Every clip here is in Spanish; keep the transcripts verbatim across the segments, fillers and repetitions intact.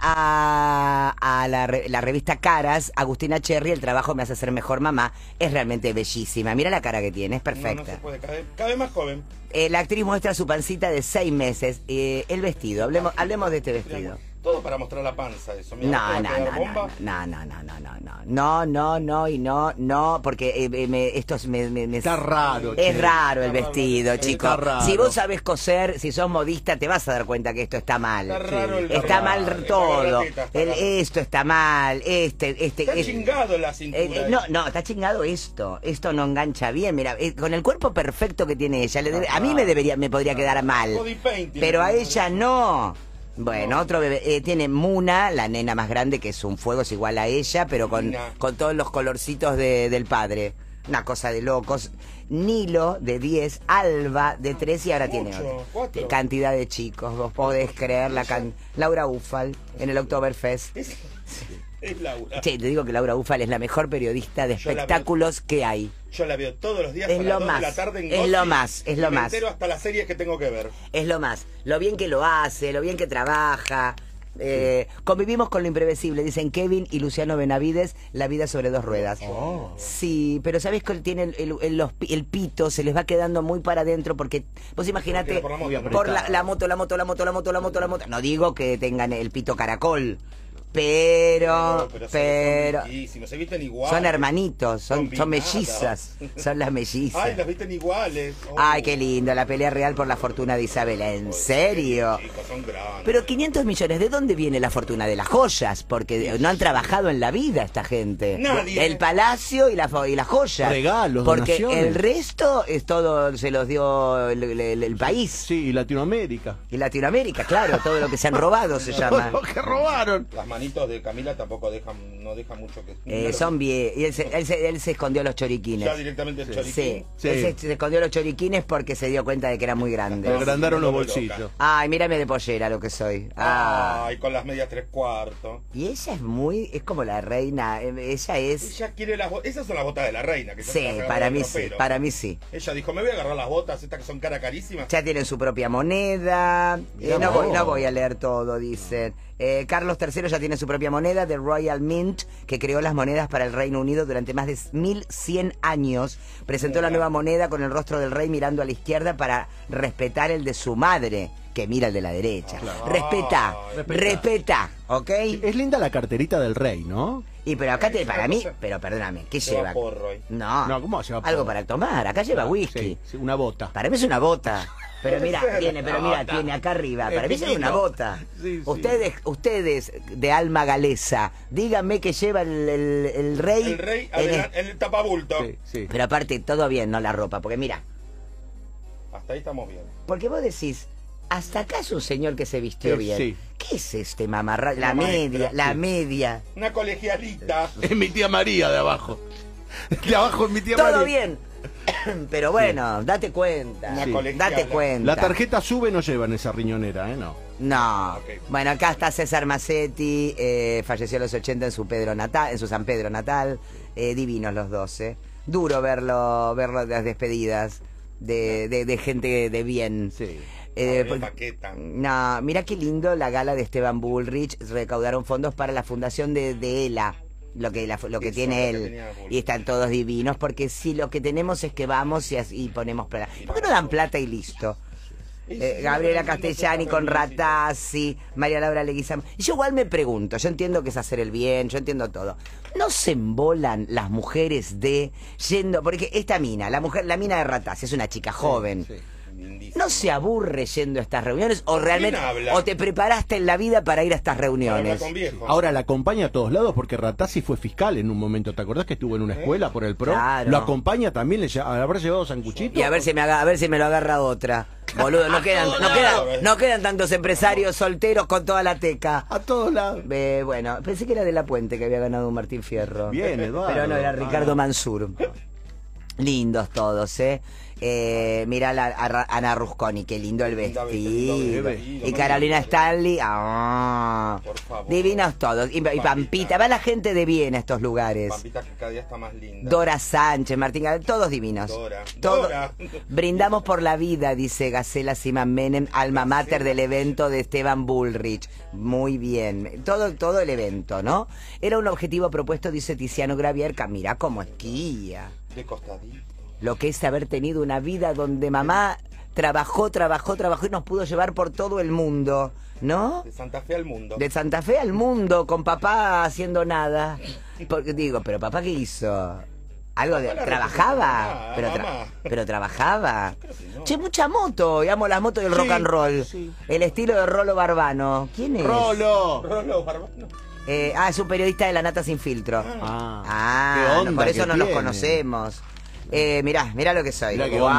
a, a la, re- la revista Caras, Agustina Cherry, El trabajo me hace ser mejor mamá. Es realmente bellísima. Mira la cara que tiene, es perfecta. No, no se puede, cada vez, cada vez más joven. Eh, la actriz muestra su pancita de seis meses. Eh, el vestido, hablemos, hablemos de este vestido. Todo para mostrar la panza, eso. Mira, No, ¿te no, va a quedar no, bomba? no, no, no, no, no, no, no, no, no, y no, no, porque eh, me, esto es, me, me, me- Está raro, es che. raro el Está raro, vestido, está chicos. raro. Si vos sabés coser, si sos modista, te vas a dar cuenta que esto está mal. Está raro el Está raro. mal El todo. raro la teta, está El- raro. esto está mal, este, este, Está es- chingado la cintura. eh, eh, no, no, está chingado esto. Esto no engancha bien. Mira, eh, con el cuerpo perfecto que tiene ella, le debe- a mí me debería, me podría quedar mal. Body painting. Pero a ella no. Bueno, otro bebé. Eh, tiene Muna, la nena más grande, que es un fuego, es igual a ella, pero con, Muna. con todos los colorcitos de- del padre. Una cosa de locos. Nilo, de diez. Alba, de tres. Y ahora tiene Ocho, otra. cuatro. Cantidad de chicos. Vos podés creer la can... Laura Ufal, en el Oktoberfest. Es, es Laura. Che, te digo que Laura Ufal es la mejor periodista de Yo la veo- espectáculos que hay. Yo la veo todos los días Es a lo las dos más, de la tarde en es Gossip, lo más, es y lo me más. entero hasta las series que tengo que ver. Es lo más. Lo bien que lo hace, lo bien que trabaja. Eh, convivimos con lo imprevisible, dicen Kevin y Luciano Benavides, La vida sobre dos ruedas. Oh. Sí, pero ¿sabés que tiene el, el- el- los pi- el pito? Se les va quedando muy para adentro porque vos imaginate Por la moto, ¿no? por la, la moto, la moto, la moto, la moto, la moto, la moto. No digo que tengan el pito caracol, pero, pero, pero son bellísimos, se visten igual. son hermanitos, son, son Combinados. mellizas, son las mellizas. Ay, los visten iguales. Oh. Ay, qué lindo, la pelea real por la fortuna de Isabela, ¿en serio? Chicos, son grandes. Pero quinientos millones, ¿de dónde viene la fortuna de las joyas? Porque no han trabajado en la vida esta gente. Nadie. El palacio y, la, fo- y las joyas. Regalos, Porque donaciones. el resto es todo, se los dio el, el- el país. Sí, y Latinoamérica. Y Latinoamérica, claro, todo lo que se han robado se llama. Lo que robaron. Las manitos de Camila tampoco dejan, no dejan mucho que... Eh, son bien. Y él se, él, se, él se escondió los choriquines. Ya directamente el Sí, choriquín. Sí. él se, se escondió los choriquines porque se dio cuenta de que era muy Le grande. agrandaron los no me bolsillos. toca. Ay, mírame de pollera lo que soy. Ah. Ay, con las medias tres cuartos. Y ella es muy, es como la reina, eh, ella es... Ella quiere las botas. Esas son las botas de la reina. Que ya Sí, se las agarró para del mí sí, ropero. para mí sí. Ella dijo, me voy a agarrar las botas, estas que son cara carísimas. Ya tienen su propia moneda. Eh, no, voy, no voy a leer todo, dicen. Eh, Carlos tercero ya tiene su propia moneda, The Royal Mint, que creó las monedas para el Reino Unido durante más de mil cien años. Presentó la nueva moneda con el rostro del rey mirando a la izquierda para respetar el de su madre, que mira el de la derecha. Respeta, Ay, respeta. respeta, ¿ok? Es linda la carterita del rey, ¿no? Y pero acá te, Es una para mí, cosa- pero perdóname, ¿qué Lleva lleva? porro ahí. No, No, ¿cómo lleva algo porro? para tomar, acá lleva whisky. Sí, sí, una bota. Para mí es una bota. Pero Puede mira, ser. tiene, pero mira, Bota. tiene acá arriba. El Para mí es piquito. una bota. Sí, sí. Ustedes, ustedes de alma galesa, díganme que lleva el, el- el rey. El rey en adelan- el- en el tapabulto. Sí, sí. Pero aparte, todo bien, no la ropa. Porque mira, Hasta ahí estamos bien. porque vos decís, hasta acá es un señor que se vistió Eh, bien. sí. ¿Qué es este mamarra? La Una media, maestra, la sí. media. Una colegialita. Es mi tía María de abajo. De abajo es mi tía María. Todo bien. Pero bueno, date cuenta. Una Sí. colegiala. Date cuenta. La tarjeta sube no lleva en esa riñonera, ¿eh? No. No. Ok. Bueno, acá está César Massetti, eh, falleció a los ochenta en su Pedro natal, en su San Pedro natal. Eh, divinos los dos, eh. Duro verlo, verlo las despedidas de, de, de gente de bien. Sí. Eh, Gabriel porque- Paqueta. no, mira qué lindo la gala de Esteban Bullrich. Recaudaron fondos para la fundación de, de ELA. Lo que, la- lo que Eso, tiene lo que él. tenía Bullrich. Y están todos divinos. Porque si lo que tenemos es que vamos y, así- y ponemos plata. ¿Por qué no dan plata y listo? Eh, Gabriela Castellani con Ratazzi, María Laura Leguizamo. Y yo igual me pregunto, yo entiendo que es hacer el bien, yo entiendo todo. ¿No se embolan las mujeres de yendo? Porque esta mina, la mujer, la mina de Ratazzi es una chica joven. Sí. Lindísimo. ¿No se aburre yendo a estas reuniones? ¿O realmente habla? o te preparaste en la vida para ir a estas Para hablar reuniones? con viejos. Ahora la acompaña a todos lados porque Ratazzi fue fiscal en un momento. ¿Te acordás que estuvo en una escuela por el PRO? Claro. Lo acompaña también, le lle- habrá llevado sanguchito. Y a ver si me haga, a ver si me lo agarra otra. Boludo, no quedan, no quedan, no quedan tantos empresarios solteros con toda la teca. A todos lados. Eh, bueno, pensé que era de La Puente que había ganado un Martín Fierro. Bien, Eduardo. Pero no, era Ricardo Mansur. Lindos todos, ¿eh? eh mirá la, a Ra- Ana Rusconi, qué lindo el Linda vestido. vestido, vestido, Y ¿no? Carolina Stanley, ah. Por favor. favor. Divinos todos. Y, y Pampita. Pampita, va la gente de bien a estos lugares. Pampita que cada día está más linda. Dora Sánchez, Martín García, todos divinos. Dora. Todo- Dora. Brindamos por la vida, dice Gacela Siman Menem, alma mater del evento de Esteban Bullrich. Muy bien. Todo, todo el evento, ¿no? Era un objetivo propuesto, dice Tiziano Gravierca. Mirá cómo esquía. De costadito. Lo que es haber tenido una vida donde mamá trabajó, trabajó, trabajó y nos pudo llevar por todo el mundo, ¿no? De Santa Fe al mundo. De Santa Fe al mundo, con papá haciendo nada. Porque digo, pero papá, ¿qué hizo? Algo de... Papá la ¿Trabajaba? representaba, Pero, tra- mamá. pero trabajaba. Creo que no. Che, mucha moto. Y amo las motos del rock and roll. sí. El estilo de Rolo Barbano. ¿Quién es? ¡Rolo! Rolo Barbano. Eh, ah, es un periodista de La Nata Sin Filtro. Ah, Ah, qué onda no, por eso que no nos tiene. conocemos. Eh, mirá, mirá lo que soy. Mirá qué Guau.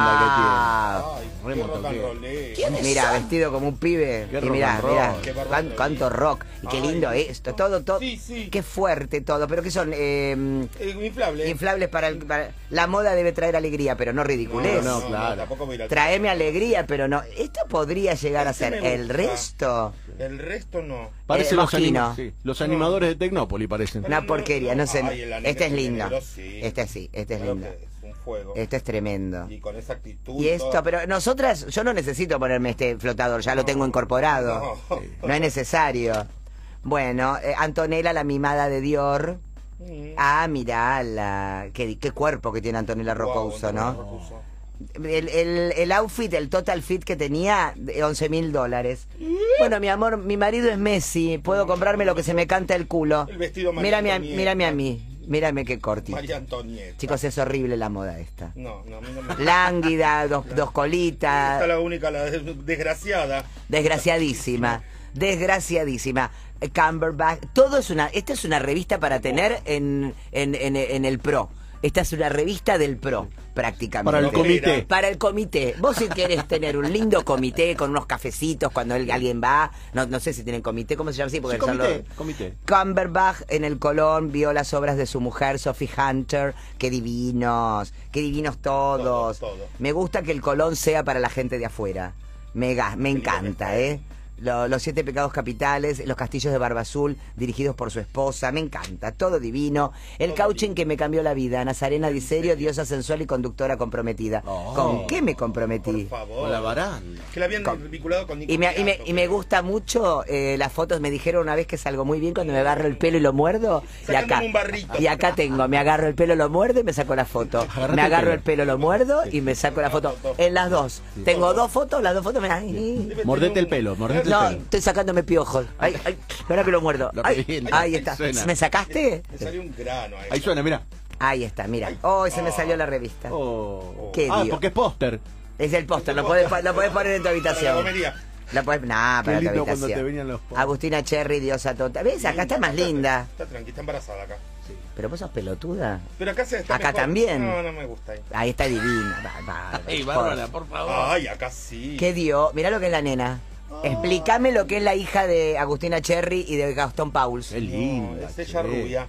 onda Ay, Re qué rock and motoquero. rollero. Mira, vestido como un pibe. Qué Y rock mirá, and roll. mirá. Qué bárbaro. cuán- cuánto rock. Y qué Ay. lindo esto. Todo, todo. Sí, sí. Qué fuerte todo. Pero ¿qué son? Eh, Eh, inflable. inflables para, el, para- La moda debe traer alegría, pero no ridiculez. No, no, claro. tampoco voy a ir al- Traeme alegría, pero no. Esto podría llegar a Este ser me el gusta. resto. El resto no. Parece Eh, los, Mosquino. anima- sí, los animadores de Tecnópolis parecen. Una no, porquería, no sé. ay, el anime Este es de lindo. negro, sí. Este sí, este es Claro lindo. que es un fuego. Este es tremendo. Y con esa actitud. Y esto, toda- pero nosotras, yo no necesito ponerme este flotador, ya lo tengo incorporado. No. No es necesario. Bueno, eh, Antonella, la mimada de Dior. Mm. Ah, mirala. Qué, qué cuerpo que tiene Antonella Guau, Roccouso, Antonella ¿no? Roccouso. El, el, el outfit, el total fit que tenía, de once mil dólares. Bueno, mi amor, mi marido es Messi. Puedo comprarme lo que se me canta el culo. El vestido María Mírame a, Antonieta. mírame a mí. Mírame qué cortito. María Antonieta. Chicos, es horrible la moda esta. No, no, a mí no me Lánguida, dos, dos Esta colitas. es la única, la des- desgraciada. Desgraciadísima. Desgraciadísima. Eh, Cumberbatch. Todo es una. Esta es una revista para tener en, en, en, en el Pro. Esta es una revista del Pro, prácticamente. Para el comité. Para el comité. Vos si querés tener un lindo comité con unos cafecitos cuando el- alguien va. No, no sé si tienen comité, ¿cómo se llama así? Porque Sí, son comité, los- comité. Cumberbatch en el Colón vio las obras de su mujer, Sophie Hunter. Qué divinos, qué divinos todos. Todo, todo. Me gusta que el Colón sea para la gente de afuera. Me, ga- me encanta, ¿eh? Lo- los siete pecados capitales, los castillos de Barba Azul, dirigidos por su esposa, me encanta, todo divino. El coaching que me cambió la vida, Nazarena Diserio, diosa sensual y conductora comprometida. Oh. ¿Con qué me Por comprometí? favor. Con la baranda. Que la habían Con- vinculado con Nico Y me, y, me, Piatto, y me pero- gusta mucho eh, las fotos, me dijeron una vez que salgo muy bien cuando me agarro el pelo y lo muerdo. Y Sacándome acá, un barrito. y acá tengo, me agarro el pelo, lo muerdo y me saco la foto. Agarrate Me el agarro pelo. el pelo, lo muerdo y me saco la foto. En las dos. Tengo dos fotos, las dos fotos me dan... Debe Mordete tener el un- pelo, mordete No, el pelo. estoy sacándome piojos. Ay, ay, ahora que lo muerdo. Lo Ay, revienta. ahí está. Suena. ¿Me sacaste? Me salió un grano ahí. Ahí suena, mira. Ahí está, mira. Oh, se me salió la revista. Oh. Qué ah, Dios. porque es póster. Es el póster, lo podés, lo podés poner en tu Para la habitación. gomería. Lo podés, nah, Qué para tu lindo cuando habitación. te venían los pósters. Agustina Cherry, diosa tota. ¿Ves? Acá está más linda. Está tranquila, está embarazada acá. Pero vos sos pelotuda. Pero acá se está Acá mejor. también. No, no me gusta ahí. Ahí está divina. Va- va- Ey, por- Bárbara, por favor. Ay, acá sí. ¿Qué dio? Mirá lo que es la nena. Explícame lo que es la hija de Agustina Cherry y de Gastón Pauls. Qué No, linda. es ella che. rubia.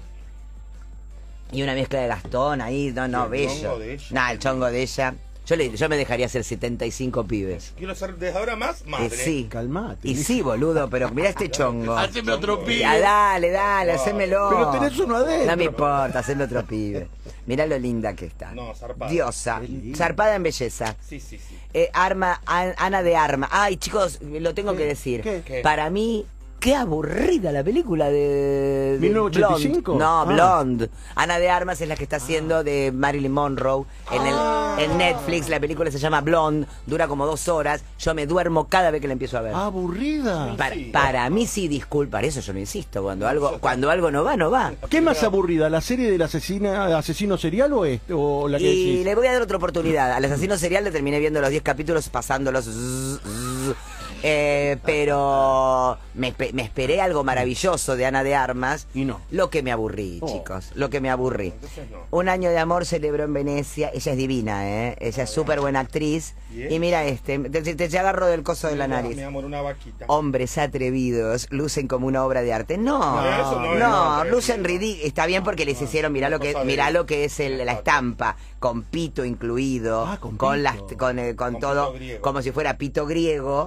Y una mezcla de Gastón ahí, no, no, El bello. chongo de ella. Nah, el chongo de ella. Yo, le, yo me dejaría hacer setenta y cinco pibes. Quiero ser desde ahora más madre. Eh, sí. Calmate. Y sí, boludo, pero mirá este chongo. Haceme otro pibe. Ya, dale, dale, hacémelo. Pero tenés uno adentro. No me importa, haceme otro pibe. Mirá lo linda que está. No, zarpada. Diosa. Qué linda. Zarpada en belleza. Sí, sí, sí. Eh, Arma, An- Ana de Arma. Ay, chicos, lo tengo que decir. ¿Qué? ¿Qué? Para mí, qué aburrida la película de, de ¿mil novecientos ochenta y Blonde. cinco? No, Ah. Blonde. Ana de Armas es la que está haciendo de Marilyn Monroe en, Ah. el, en Netflix. La película se llama Blonde, dura como dos horas. Yo me duermo cada vez que la empiezo a ver. Aburrida. Para, sí. para mí sí, disculpa, eso yo no insisto. Cuando algo, cuando algo no va, no va. ¿Qué más aburrida? ¿La serie del asesina, asesino serial o, este, o la que Y decís? le voy a dar otra oportunidad. Al asesino serial le terminé viendo los diez capítulos, pasándolos. zzz, zzz. Eh, pero me, espe- me esperé algo maravilloso de Ana de Armas. Y no. Lo que me aburrí, Oh. chicos. Lo que me aburrí. Entonces no. Un año de amor celebró en Venecia. Ella es divina, ¿eh? Ella es súper buena actriz. Bien. Y mira este, te, te- te agarro del coso de la Mira, nariz. Mi amor, una vaquita. Hombres atrevidos lucen como una obra de arte. No, No, eso no no, es lucen atrevido. ridículos. Está bien porque les hicieron, mirá lo que, cosa de- mirá lo que es el- la estampa, con pito incluido, Ah, con con las, pito. con, eh, con Con todo, pito griego. como si fuera pito griego. Y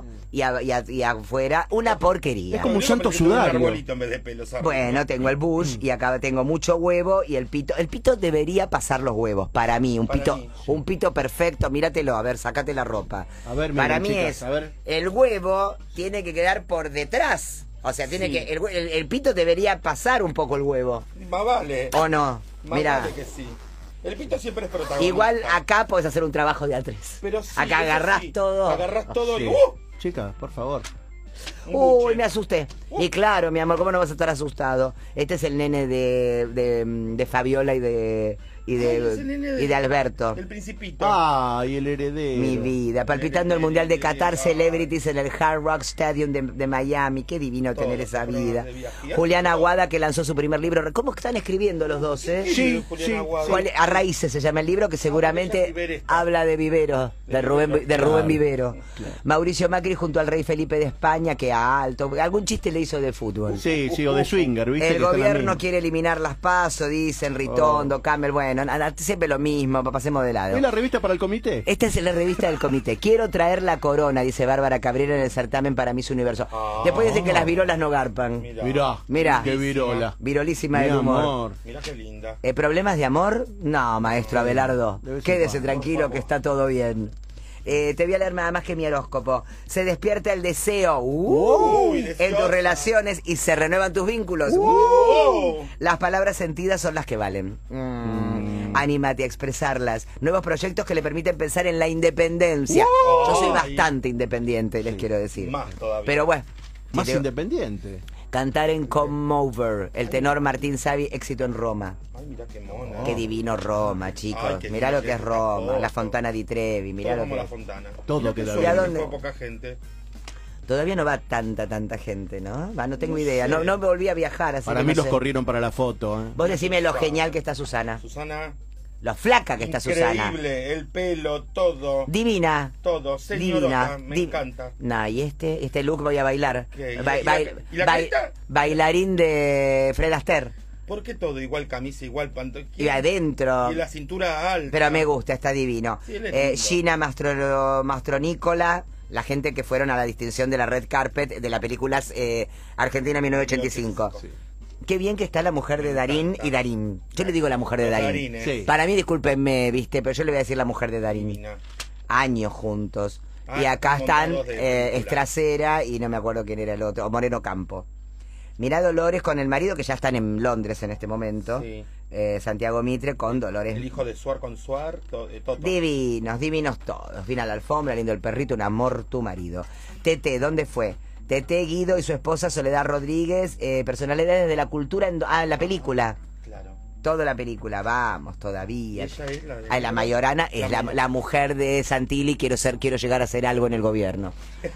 a- y, a- y afuera una porquería. Es como un Yo santo parece que tengo un sudario. arbolito en vez de pelo, ¿sabes? Bueno, tengo el bush y acá tengo mucho huevo y el pito. El pito debería pasar los huevos, para mí. Un Para pito mí, un pito perfecto, míratelo, a ver, sácate la ropa. A ver, para miren, mí chicas, es, a ver. el huevo tiene que quedar por detrás. O sea, tiene Sí. que el, hue- el- el pito debería pasar un poco el huevo. Más vale. ¿O no? Más Mira. vale que sí. El pito siempre es protagonista. Igual acá podés hacer un trabajo de A tres. Pero sí, acá eso agarrás sí. todo. Agarrás todo Sí. y... ¡Uh! Chicas, por favor. Un Uy, buche. me asusté. Y claro, mi amor, ¿cómo no vas a estar asustado? Este es el nene de, de, de Fabiola y de y de, Ay, es el nene y de Alberto. El principito. Ay, el heredero. Mi vida, palpitando el Mundial de Qatar Celebrities en el Hard Rock Stadium de, de Miami. Qué divino Todos tener esa programas vida. de viaje. Julián Aguada, que lanzó su primer libro. ¿Cómo están escribiendo los dos, eh? Sí, Julián sí, Aguado. ¿Cuál- A raíces se llama el libro, que seguramente Viver está. habla de Vivero, de De Rubén, Vivero, de Rubén claro. Vivero. Mauricio Macri junto al rey Felipe de España, que alto. Algún chiste le hizo de fútbol. Sí, sí, o de swinger, ¿viste? El que está la gobierno misma. quiere eliminar las PASO, dicen Ritondo, Campbell, bueno, nada, siempre lo mismo, pasemos de lado. ¿Es la revista para el comité? Esta es la revista del comité. Quiero traer la corona, dice Bárbara Cabrera en el certamen para Miss Universo. Ah. Después dice que las virolas no garpan. Mira. Mirá, Mirá. qué virola. Virolísima Mi del humor. amor. Mira qué linda. Eh, ¿Problemas de amor? No, maestro Abelardo. de vez en Quédese cuando, tranquilo por que favor. está todo bien. Eh, te voy a leer nada más que mi horóscopo. Se despierta el deseo uh, Uy, en deseosa. tus relaciones y se renuevan tus vínculos. Uh. Oh. Las palabras sentidas son las que valen. Mm. Anímate a expresarlas. Nuevos proyectos que le permiten pensar en la independencia. Yo soy Ay. bastante independiente, les quiero decir. Más todavía. Pero bueno. Más si te- independiente. Cantar en Come Over, el tenor Martín Savi, éxito en Roma. Ay, mira qué mona. Qué divino Roma, chicos. Ay, qué Mirá lo lindo que es que Roma, está la todo. Fontana di Trevi, mirá Todo lo como que la es. fontana. Todo Mira qué queda solo, bien. que ¿Y a dónde? fue poca gente. Todavía no va tanta, tanta gente, ¿no? Va, no tengo No idea. sé. No, no volví a viajar, así Para que mí no los sé. corrieron para la foto. ¿eh? Vos decime lo genial que está Susana. Susana. Lo flaca que está Susana. Increíble, el pelo, todo. Divina. Todo, señorota, Divina. me Di- encanta. Nah, y este, este look voy a bailar. ¿Qué? ¿Y la- Ba- y la- bail- y la bail- carita? bailarín de Fred Astaire. ¿Por qué todo? Igual camisa, igual pantalón. Y adentro. Y la cintura alta. Pero me gusta, está divino. Sí, él es Eh, lindo. Gina Mastro, Mastronícola, la gente que fueron a la distinción de la Red Carpet de la película eh, Argentina mil novecientos ochenta y cinco. Sí. Qué bien que está la mujer de Me Darín encanta. y Darín. Yo le digo la mujer de Los Darín. Darines. Sí. Para mí, discúlpenme, viste, pero yo le voy a decir la mujer de Darín. Divina. Años juntos. Ah, y acá están montados de eh, película. Estracera y no me acuerdo quién era el otro, o Moreno Campo. Mirá Dolores con el marido, que ya están en Londres en este momento. Sí. Eh, Santiago Mitre con Dolores. El hijo de Suar con Suar, to- eh, Toto. Divinos, divinos todos. Vino a la alfombra, lindo el perrito, un amor tu marido. Tete, ¿dónde fue? Tete, Guido y su esposa Soledad Rodríguez, eh, personalidades de la cultura en, ah, en la película. Claro. Toda la película, vamos, todavía. Ella es la de- Ay, la Mayorana es la, La- la mujer de Santilli, quiero ser, quiero llegar a hacer algo en el gobierno.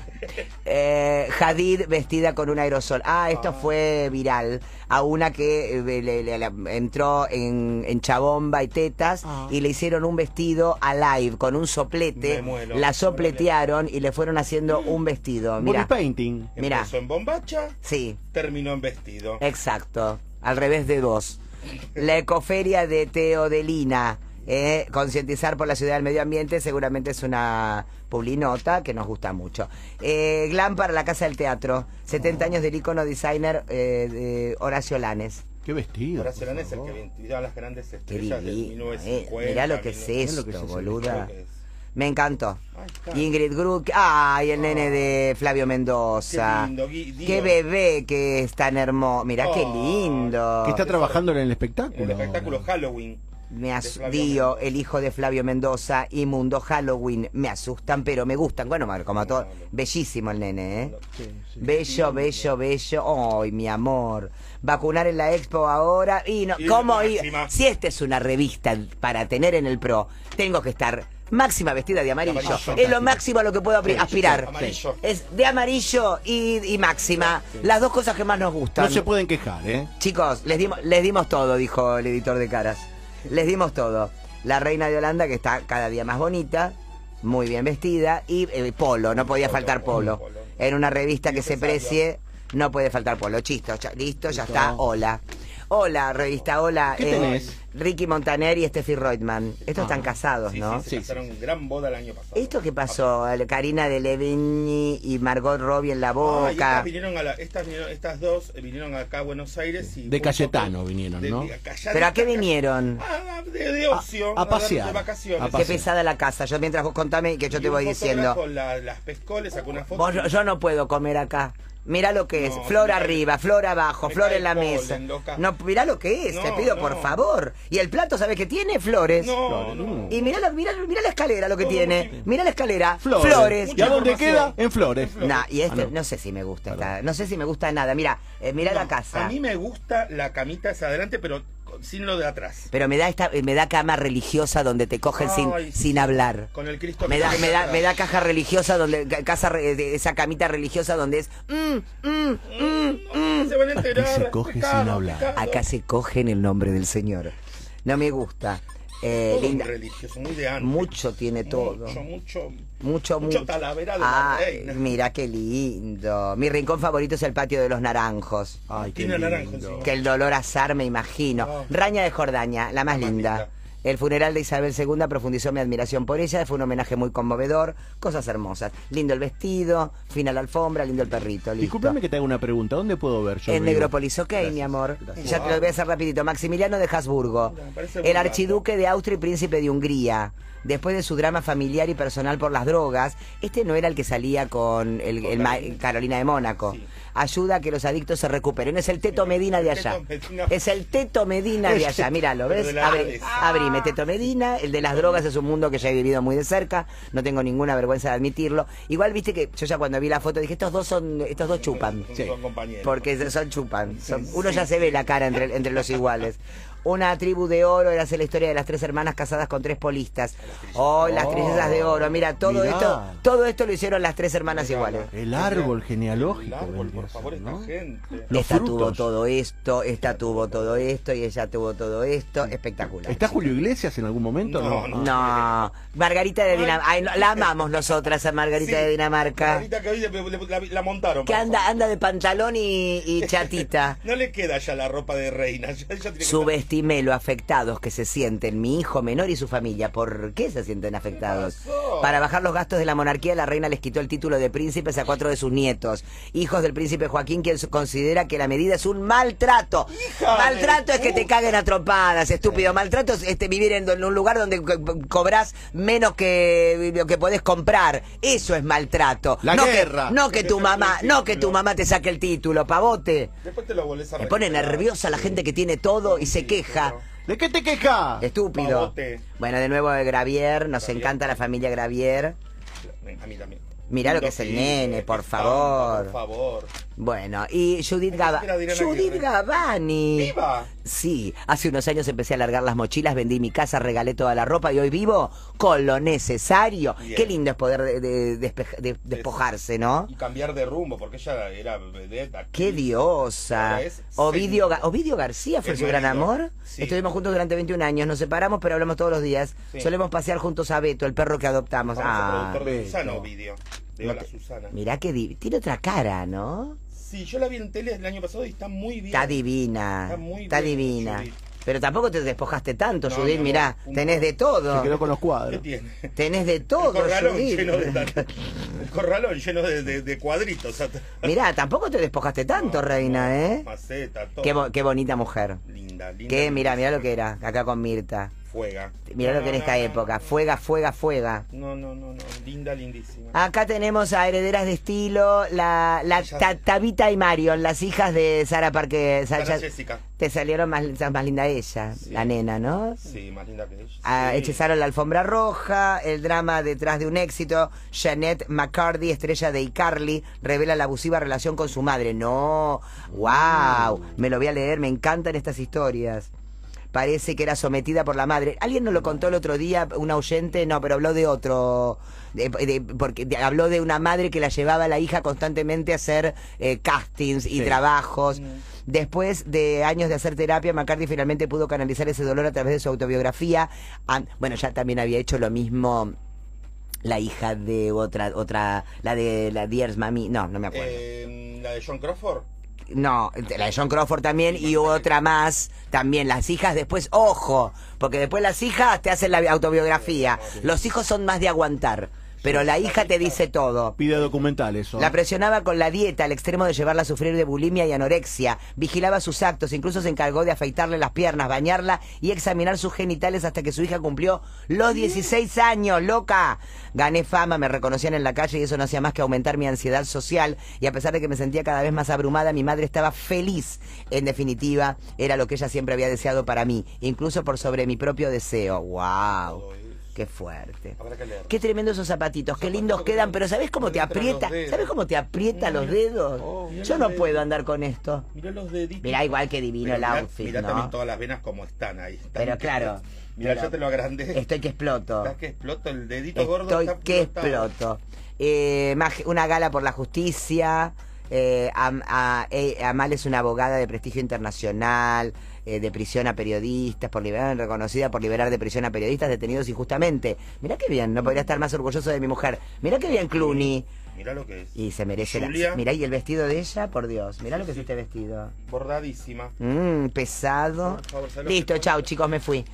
Eh, Hadid vestida con un aerosol. Ah, esto Ah. fue viral. A una que eh, le- le- le- entró en, en chabomba y tetas Ah. y le hicieron un vestido a live con un soplete. Me muero. La sopletearon y le fueron haciendo un vestido. Body Mira, painting. Mirá. Empezó en bombacha, sí, terminó en vestido. exacto. Al revés de dos. La ecoferia de Teodelina. Eh, concientizar por la ciudad del medio ambiente seguramente es una publinota que nos gusta mucho. Eh, glam para la Casa del Teatro. setenta años del ícono designer eh, de Horacio Lanes. Qué vestido. Horacio por Lanes es el favor. que identificaba las grandes Qué estrellas del divino. mil novecientos Eh, cincuenta. mirá lo que es mil novecientos- esto, lo que es ese boluda. Creo que es. Me encantó. Ay, está. Ingrid Gruck. Ay, el nene de Flavio Mendoza. Qué lindo, Gui- Dio. Qué bebé que es tan hermoso. Mirá qué Ay. lindo. Que está trabajando en el En espectáculo. el espectáculo ahora. Halloween. Me de as- Flavio Dio, Mendoza. el hijo de Flavio Mendoza y Mundo Halloween. Me asustan, pero me gustan. Bueno, como a todo. Bellísimo el nene, ¿eh? Sí, sí. Bello, bello, bello. ¡Ay, mi amor! Vacunar en la expo ahora. Y no, Y ¿cómo? Y- máxima. si esta es una revista para tener en el pro, tengo que estar máxima vestida de amarillo. Amarillo. Es lo máximo a lo que puedo apri- aspirar. Amarillo. Es de amarillo y, y máxima. Las dos cosas que más nos gustan. No se pueden quejar, ¿eh? Chicos, les dimos, les dimos todo, dijo el editor de Caras. Les dimos todo. La reina de Holanda, que está cada día más bonita, muy bien vestida, y eh, polo, no podía Polo, faltar polo, polo. polo. En una revista que se Necesario. precie, no puede faltar polo. Chisto, ya- listo, ya Listo. está, hola. Hola, revista, hola. ¿Qué tenés? Ricky Montaner y Steffi Reutemann. Estos están casados, Sí, ¿no? sí, se Sí, casaron en gran boda el año pasado. ¿Esto qué pasó? Karina de Levigny y Margot Robbie en la Ah, y boca. estas, vinieron a la, estas, vinieron- estas dos vinieron acá a Buenos Aires y De un Cayetano poco vinieron, de- ¿no? de- calladita, ¿Pero a qué vinieron? Ah, de, de ocio. A- a dar- pasear. De vacaciones. A Qué pasear. pesada la casa. Yo mientras vos contame que yo te Y un voy diciendo. fotógrafo La, las pescó, le sacó una foto. Vos, yo, yo no puedo comer acá. Mirá lo que es, No, flor me cae- arriba, flor abajo, me flor cae en la polen, mesa. loca. No, mirá lo que es, te No, pido no. por favor. Y el plato, ¿sabes qué tiene? Flores. No, no. Y mirá la, mirá, mirá la escalera lo que No, tiene. sí. Mirá la escalera. Flores. Flores. ¿Y a dónde información. queda? En Flores. Nah, y este, Ah, no. no. sé si me gusta esta, no sé si me gusta nada. Mira, eh, mirá la casa. A mí me gusta la camita hacia adelante, pero con- sin lo de atrás. Pero me da esta, eh, me da cama religiosa donde te cogen sin, Ay, sin sí. hablar. Con el Cristo Me que da, está me da, atrás. me da caja religiosa donde, ca- casa re- de- esa camita religiosa donde es mm, mm, mm, No, se van a enterar. Aquí se coge pecado, sin hablar. pecado. Acá se coge en el nombre del Señor. No me gusta. Eh, Todo linda. muy religioso, muy de antes. Mucho tiene todo. Mucho, mucho. Mucho, mucho mucho. talavera de la Ay, reina. mira qué lindo. Mi rincón favorito es el patio de los naranjos. Ay, qué Tiene naranjo lindo. encima. Que el dolor azar, me imagino. Oh. Raña de Jordania, la más La más linda. linda. El funeral de Isabel segunda profundizó mi admiración por ella. Fue un homenaje muy conmovedor. Cosas hermosas. Lindo el vestido, fina la alfombra, lindo el perrito. Listo. Disculpame que te haga una pregunta. ¿Dónde puedo ver yo? En vivo? Negrópolis, ok, Gracias, mi amor. gracias. Ya te lo voy a hacer rapidito. Maximiliano de Habsburgo, Mira, me parece el muy archiduque de Austria y príncipe de Hungría. Después de su drama familiar y personal por las drogas, este no era el que salía con el, Con el ma- Carolina. Carolina de Mónaco. Sí. Ayuda a que los adictos se recuperen. Es el Teto Medina de El allá. Teto Medina. Es el Teto Medina de allá. Míralo, Pero ¿ves? de la Abri- Hades. abrime, Teto Medina. El de las drogas es un mundo que ya he vivido muy de cerca. No tengo ninguna vergüenza de admitirlo. Igual viste que yo ya cuando vi la foto dije, estos dos son, estos dos chupan. Son, Sí. son compañeros. Porque son chupan. Son- uno ya se ve la cara entre, entre los iguales. Una tribu de oro era hacer la historia de las tres hermanas casadas con tres polistas. Oh, las princesas de oro. Mira, todo Mirá. esto, todo esto lo hicieron las tres hermanas Mirá, iguales. El árbol El genealógico. árbol, vendría por a favor, ser, esta ¿no? gente. Los Esta tuvo frutos. todo esto, esta tuvo todo esto y ella tuvo todo esto. Espectacular. ¿Está Julio Iglesias en algún momento? No, No, no. No, Margarita de Dinamarca. Ay, no, la amamos nosotras a Margarita Sí, de Dinamarca. Margarita que hoy le- le- la, la montaron. Que por anda, favor. anda de pantalón y, y chatita. No le queda ya la ropa de reina. Ya, ya tiene que Subestimé lo afectados que se sienten mi hijo menor y su familia. ¿Por qué se sienten afectados? ¿Qué pasó? Para bajar los gastos de la monarquía, la reina les quitó el título de príncipes a cuatro de sus nietos, hijos del príncipe Joaquín, quien considera que la medida es un maltrato. ¡Hija Maltrato de es que te puta! caguen a trompadas, estúpido. Maltrato es este, vivir en, en un lugar donde co- cobras menos que lo que podés comprar. Eso es maltrato. La no guerra. Que, no que Que tu te mamá, saque el no que tu título. mamá te saque el título, pavote. Después te lo volvés a Me pone recuperar. nerviosa la gente que tiene todo y se Sí, queja. pero- ¿De qué te quejas? Estúpido. Pavote. Bueno, de nuevo de Gravier, nos Gravier. encanta la familia Gravier. A mí también. Mirá lo que Lindo es el pibe, nene, por qué estampa, favor. Por favor. Bueno, y Judith Ay, Gavani. era Adriana Judith Aguirre. Gavani. ¡Viva! Sí, hace unos años empecé a largar las mochilas, vendí mi casa, regalé toda la ropa y hoy vivo con lo necesario. Bien. Qué lindo es poder de- de- despe- de- despojarse, ¿no? Y cambiar de rumbo, porque ella era vedette, actriz. Qué diosa. Ahora es Ovidio, señora. Ga- Ovidio García fue El su gran marido. amor. Sí. Estuvimos juntos durante veintiún años, nos separamos, pero hablamos todos los días. Sí. Solemos pasear juntos a Beto, el perro que adoptamos. Famoso Ah, productor de Beto. Susana Ovidio. De No Hola te- Susana. mirá que di- tiene otra cara, ¿no? Sí, yo la vi en tele el año pasado y está muy bien. Está divina. Está muy Está bien, divina. Judith. Pero tampoco te despojaste tanto, No, Judith, mi mirá. amor, un- Tenés de Se todo. quedó con los ¿Qué cuadros. tiene? Tenés de El todo, corralón Judith. lleno de, el corralón lleno de, de- de cuadritos. atrás. Mirá, tampoco te despojaste tanto, No, reina, no, ¿eh? Maceta, todo. Qué, bo- qué bonita mujer. Linda, linda. Qué, mirá, mirá lo que era. era, acá con Mirta. Fuega. Mirá No, lo que en no, esta no, época. no. Fuega, fuega, fuega. No, no, no, no. Linda, lindísima. Acá tenemos a herederas de estilo, la, la Ella- Ta- Tabita y Marion, las hijas de Sara Parque. Sa- Sara ya- Jessica. te salieron más, más linda ella, Sí. la nena, ¿no? Sí, más linda que ella. Ah, Sí. hechizaron la alfombra roja, el drama detrás de un éxito. Jeanette McCarthy, estrella de iCarly, revela la abusiva relación con su madre. No, wow, me lo voy a leer, me encantan estas historias. Parece que era sometida por la madre. ¿Alguien nos lo contó el otro día, un oyente? No, pero habló de otro. De- de- porque de- habló de una madre que la llevaba a la hija constantemente a hacer eh, castings y Sí. trabajos. Mm. Después de años de hacer terapia, McCarthy finalmente pudo canalizar ese dolor a través de su autobiografía. An- bueno, ya también había hecho lo mismo la hija de otra, otra, la de la Dear's Mami. No, no me acuerdo. Eh, la de John Crawford. no, la de John Crawford también y otra más, también las hijas después, ojo, porque después las hijas te hacen la autobiografía, los hijos son más de aguantar. Pero la hija te dice todo. Pide documental eso. La presionaba con la dieta al extremo de llevarla a sufrir de bulimia y anorexia. Vigilaba sus actos, incluso se encargó de afeitarle las piernas, bañarla y examinar sus genitales hasta que su hija cumplió los dieciséis años, loca. Gané fama, me reconocían en la calle y eso no hacía más que aumentar mi ansiedad social. Y a pesar de que me sentía cada vez más abrumada, mi madre estaba feliz. En definitiva, era lo que ella siempre había deseado para mí, incluso por sobre mi propio deseo. ¡Wow! Qué fuerte. Qué tremendo esos zapatitos, qué lindos quedan, pero ¿sabés cómo te aprieta? ¿Sabés cómo te aprieta los dedos? Oh, Yo no puedo andar con esto. Mirá los deditos. Mirá, igual que divino Pero el mirá, outfit, mirá ¿no? también todas las venas como están ahí. Están Pero que- claro. Mirá, pero yo te lo agrandé. Estoy que exploto. Estás que exploto, el dedito gordo Estoy está que explotado. exploto. Eh, mag- una gala por la justicia. Eh, Am- a- eh, Amal es una abogada de prestigio internacional, eh, de prisión a periodistas, por liberar, reconocida por liberar de prisión a periodistas detenidos injustamente. Mirá qué bien, no podría estar más orgulloso de mi mujer. Mirá qué bien Clooney. Mirá lo que es. Y se merece la... Julia. Mirá, y el vestido de ella, por Dios. Mirá lo que es sí. este vestido. Bordadísima. Mmm, pesado. Por favor, ¿sabes lo Listo, que- chau, chicos, me fui.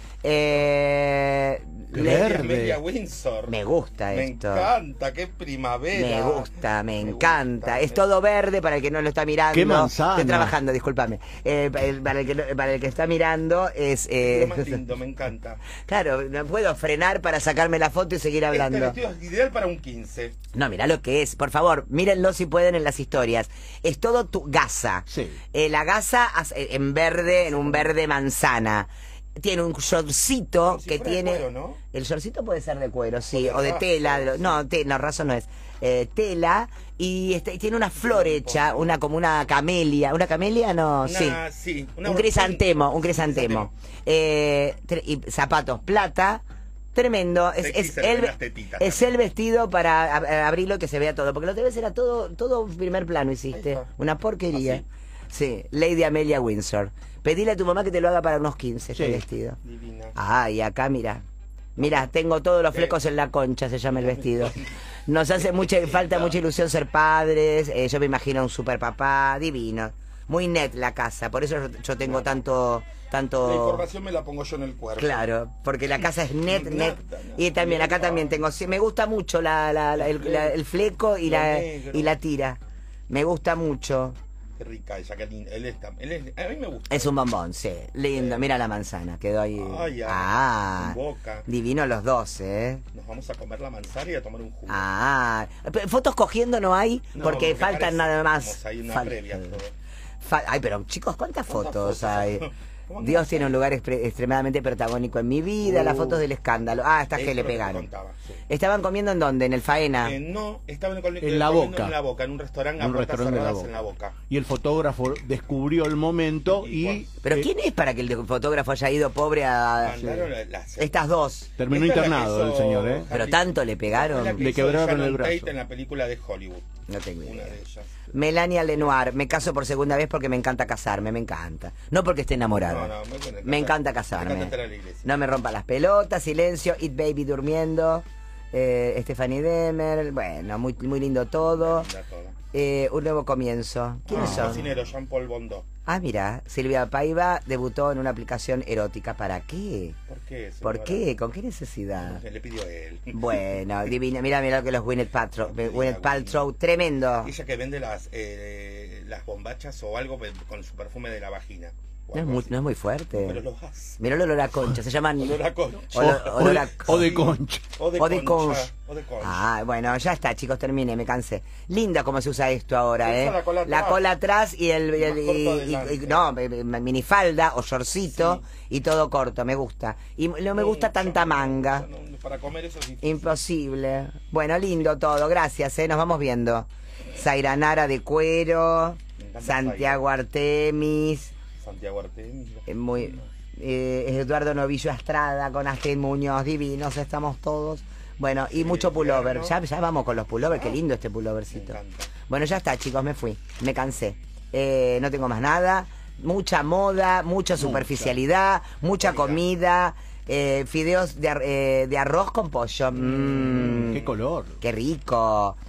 Eh, Qué le- verde. Amelia Windsor. Me gusta Me esto. encanta, qué primavera. Me gusta, me, Me encanta. gusta, Es me- todo verde para el que no lo está mirando. ¡Qué manzana! Estoy trabajando, discúlpame. Eh, para, el, para el que, no- para el que está mirando es... eh, Lo más lindo, me encanta. claro, no puedo frenar para sacarme la foto y seguir hablando. Este vestido es ideal para un quince. No, mirá lo que es. Por favor, mírenlo si pueden en las historias. Es todo tu gasa. Sí. Eh, la gasa as- eh, en verde, en un verde manzana. Tiene un shortcito Como si que fuera de tiene... cuero, ¿no? El shortcito puede ser de cuero, sí, de o de raso, tela. de lo- sí. No, te- no, raso no es. Eh, tela y, este, y tiene una flor hecha, una como una camelia. ¿Una camelia? No, Una- sí. sí, una un versión- crisantemo, un crisantemo. Eh, tre- y zapatos plata. Tremendo, es, Sexy, es, se le ven el, las tetitas es el vestido para ab- abrirlo y que se vea todo, porque la otra vez era todo, todo primer plano hiciste, Ahí está. una porquería. Así. Sí, Lady Amelia Windsor. Pedile a tu mamá que te lo haga para unos quince este Sí. vestido. Divina. Ah, y acá mira. Mira, tengo todos los flecos en la concha, se llama el vestido. Nos hace mucha falta mucha ilusión ser padres. eh, yo me imagino un super papá divino. Muy net la casa, por eso yo tengo tanto La tanto información me la pongo yo en el cuerpo. Claro, porque la casa es net, Nada, net. nada. Y también, acá también tengo, sí, me gusta mucho la, la- la- el, la- el fleco y Lo la, negro. y la tira. Me gusta mucho. Qué rica ella, qué linda. Él está, él es, a mí me gusta. Es un bombón, sí. Lindo, mira la manzana, quedó ahí. Ay, ay, Ah, con boca. divino los dos, ¿eh? Nos vamos a comer la manzana y a tomar un jugo. Ah, pero fotos cogiendo no hay, No, porque faltan parece nada que más. tenemos ahí una Fal- previa, todo. Fa- Ay, pero chicos, ¿cuántas, ¿Cuántas fotos, fotos hay? hay? ¿Cómo Dios que tiene un lugar expre- extremadamente protagónico en mi vida, las Uh. fotos del escándalo. Ah, estas Eso que es le lo que te pegaron. contaba, sí. ¿Estaban comiendo en dónde? ¿En el Faena? Eh, no, estaban en, el- En La comiendo Boca. En la boca, en un restaurante a Un puertas restaurante de la cerradas Boca. en la boca. Y el fotógrafo descubrió el momento Y y, ¿Pero eh, quién es para que el fotógrafo haya ido pobre a... Mandaron la- las- Estas dos? terminó Esta es la que internado el hizo señor, ¿eh? Pero Harry- tanto le es la pegaron. que Le hizo quebraron Shannon el brazo. Tate en la película de Hollywood. No tengo Una idea. de ellas. Melania Lenoir, me caso por segunda vez porque me encanta casarme, me encanta. No porque esté enamorada. No, no, me, me Me encanta Me casarme. encanta entrar a la iglesia. No me rompa las pelotas, silencio, It Baby durmiendo, eh, Stephanie Demer, bueno, muy, muy lindo todo. Linda toda. Eh, un nuevo comienzo. ¿Quiénes Ah, son? cocinero, Jean-Paul Bondot. Ah, mira, Silvia Paiva debutó en una aplicación erótica. ¿Para qué? ¿Por qué? ¿Por señora? qué? ¿Con qué necesidad? Le pidió él. Bueno, divina. Mira, mira lo que los Gwyneth Paltrow. Divina, Gwyneth Paltrow, tremendo. Ella que vende las eh, las bombachas o algo con su perfume de la vagina. o No es algo muy, así. no es muy Pero fuerte. los hace. Mira el olor a concha, se llaman... Olor a concha. Olor- o, olor de, a- o de concha. O de, o de concha. concha. O de concha. Ah, bueno, ya está, chicos, terminé, me cansé. Linda cómo se usa esto ahora, Se ¿eh? usa la cola atrás. cola atrás y el, y el- Más corto y- y- adelante. y- no, eh, eh, minifalda o shortcito y todo corto, me gusta. Y no me gusta Mm, tanta yo no, manga. yo no, para comer eso es difícil. Imposible. Bueno, lindo todo, gracias, ¿eh? Nos vamos viendo. Zaira Nara de cuero, Me encanta Santiago Artemis, Santiago Artemis. eh, muy eh, Eduardo Novillo Estrada con Astrid Muñoz, divinos estamos todos. Bueno, y Sí, mucho pullover. tierno. Ya, ya vamos con los pullovers, qué Ah, lindo este Me pullovercito. encanta. Bueno, ya está, chicos, me fui. Me cansé. Eh, no tengo más nada. Mucha moda, mucha superficialidad, mucha comida, eh, fideos de, ar- eh, de arroz con pollo. Mm, Qué color. qué rico.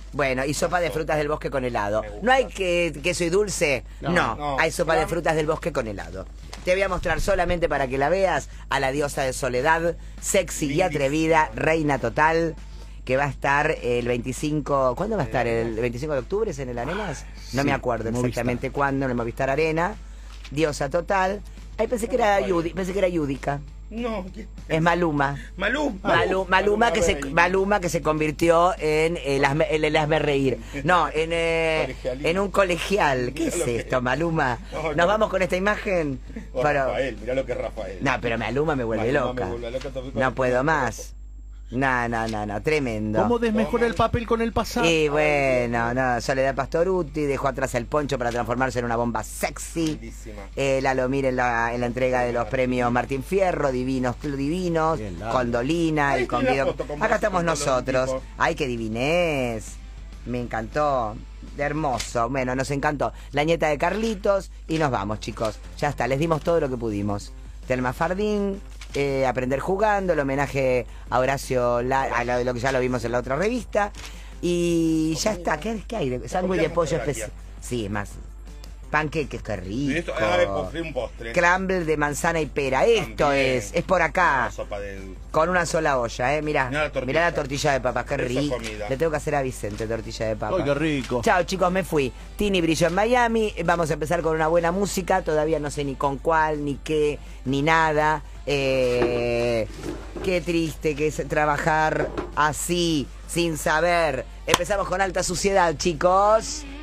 Bueno, y sopa de frutas del bosque con helado. ¿No hay que, queso y dulce? No, No, no. hay sopa de frutas del bosque con helado. Te voy a mostrar solamente para que la veas a la diosa de soledad, sexy y atrevida, reina total, que va a estar el veinticinco... ¿Cuándo va a estar? ¿El veinticinco de octubre es en el Arenas? No Sí, me acuerdo Movistar. exactamente cuándo, en el Movistar Arena. Diosa total. Ay, pensé que era Yudi, pensé que era Yudica. No, ¿qué? Es Maluma. Malú. Malu- Maluma, que se, Rey. Maluma que se convirtió en el hazme, el, el hazme reír. No, en, eh, Colegialito. en un colegial. ¿Qué Mirá es lo que esto, es. Maluma? No, Nos no. vamos con esta imagen. O Pero- Rafael, mirá lo que es Rafael. no, pero Maluma me vuelve Maluma loca. me vuelve loca, también con No el puedo pelo más. No, no, no, no, tremendo. ¿Cómo desmejora el papel con el pasado? Y bueno, no, Soledad Pastorutti dejó atrás el poncho para transformarse en una bomba sexy. Lindísima. Eh, Lalo Mir en la, en la entrega de los premios Martín Fierro, divinos, divinos, Bien, Lalo. con Dolina, Ahí el estoy en convido. la foto con Acá vos, estamos con todos los nosotros. equipos. Ay, qué divinés. Me encantó. De hermoso. Bueno, nos encantó. La nieta de Carlitos. Y nos vamos, chicos. Ya está, les dimos todo lo que pudimos. Telma Fardín. Eh, aprender jugando, el homenaje a Horacio, La- a lo, lo que ya lo vimos en la otra revista. Y ya está. ¿Qué, qué hay? Sándwich de pollo especial. Sí, más. Panqueques, qué Y esto, ahora rico. postre, un postre. Crumble de manzana y pera. Esto También. es, es por acá. Una sopa de... Con una sola olla, eh. Mirá, Mirá la tortilla. mirá la tortilla de papas, qué Eso es rico. comida. Le tengo que hacer a Vicente tortilla de papas. ¡Ay, qué rico! Chao, chicos, me fui. Tini brilló en Miami. Vamos a empezar con una buena música. Todavía no sé ni con cuál, ni qué, ni nada. Eh, qué triste que es trabajar así, sin saber. Empezamos con Alta Suciedad, chicos.